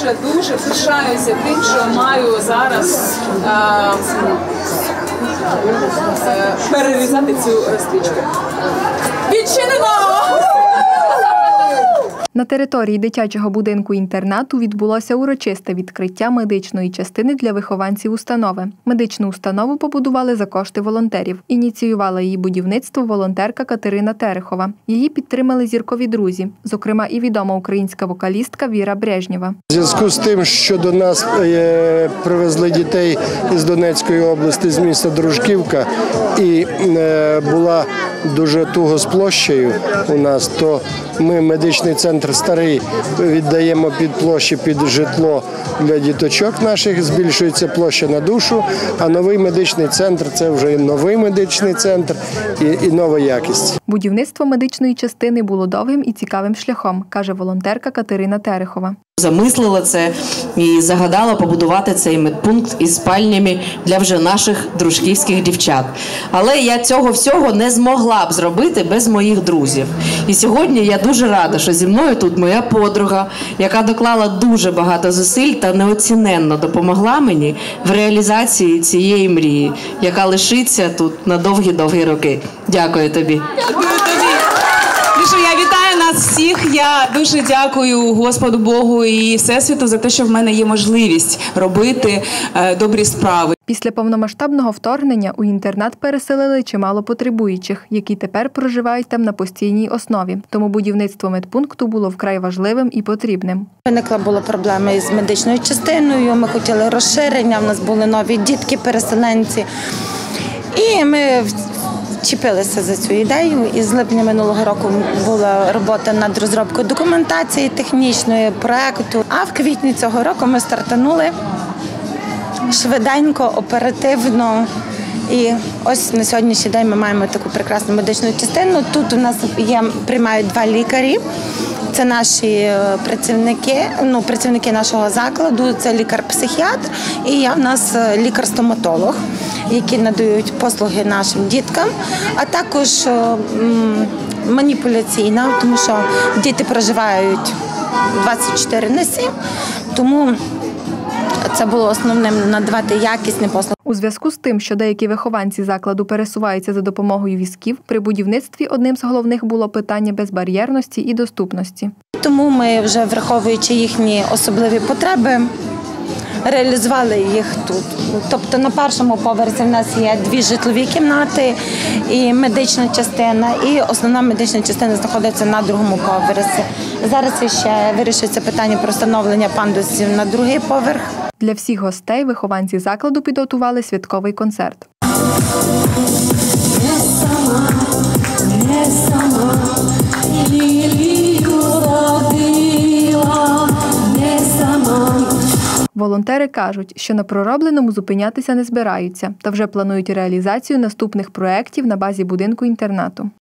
дуже пишаюся тим, що маю зараз перерізати цю стрічку. Відчинено! На території дитячого будинку-інтернату відбулося урочисте відкриття медичної частини для вихованців установи. Медичну установу побудували за кошти волонтерів. Ініціювала її будівництво волонтерка Катерина Терехова. Її підтримали зіркові друзі, зокрема і відома українська вокалістка Віра Брежнєва. У зв'язку з тим, що до нас привезли дітей із Донецької області, з міста Дружківка, і була дуже туго з площею у нас, то ми медичний центр старий віддаємо під площі, під житло для діточок наших, збільшується площа на душу, а новий медичний центр – це вже новий медичний центр і нова якість. Будівництво медичної частини було довгим і цікавим шляхом, каже волонтерка Катерина Терехова. Замислила це і загадала побудувати цей медпункт із спальнями для вже наших дружківських дівчат. Але я цього всього не змогла б зробити без моїх друзів. І сьогодні я дуже рада, що зі мною тут моя подруга, яка доклала дуже багато зусиль та неоціненно допомогла мені в реалізації цієї мрії, яка лишиться тут на довгі-довгі роки. Дякую тобі. Дякую тобі. Я вітаю нас всіх. Я дуже дякую Господу Богу і Всесвіту за те, що в мене є можливість робити добрі справи. Після повномасштабного вторгнення у інтернат переселили чимало потребуючих, які тепер проживають там на постійній основі. Тому будівництво медпункту було вкрай важливим і потрібним. Виникла була проблема із медичною частиною, ми хотіли розширення, в нас були нові дітки-переселенці. І ми вчепилися за цю ідею, і з липня минулого року була робота над розробкою документації, технічної, проєкту. А в квітні цього року ми стартанули швиденько, оперативно. І ось на сьогоднішній день ми маємо таку прекрасну медичну частину. Тут у нас приймають 2 лікарі. Це наші працівники нашого закладу, це лікар-психіатр і є в нас лікар-стоматолог, які надають послуги нашим діткам, а також маніпуляційна, тому що діти проживають 24/7, тому це було основним – надавати якісні послуги. У зв'язку з тим, що деякі вихованці закладу пересуваються за допомогою візків, при будівництві одним з головних було питання безбар'єрності і доступності. Тому ми, вже враховуючи їхні особливі потреби, реалізували їх тут. Тобто на першому поверсі в нас є 2 житлові кімнати і медична частина, і основна медична частина знаходиться на 2-му поверсі. Зараз ще вирішується питання про встановлення пандусів на 2-й поверх. Для всіх гостей вихованці закладу підготували святковий концерт. Волонтери кажуть, що на проробленому зупинятися не збираються та вже планують реалізацію наступних проєктів на базі будинку-інтернату.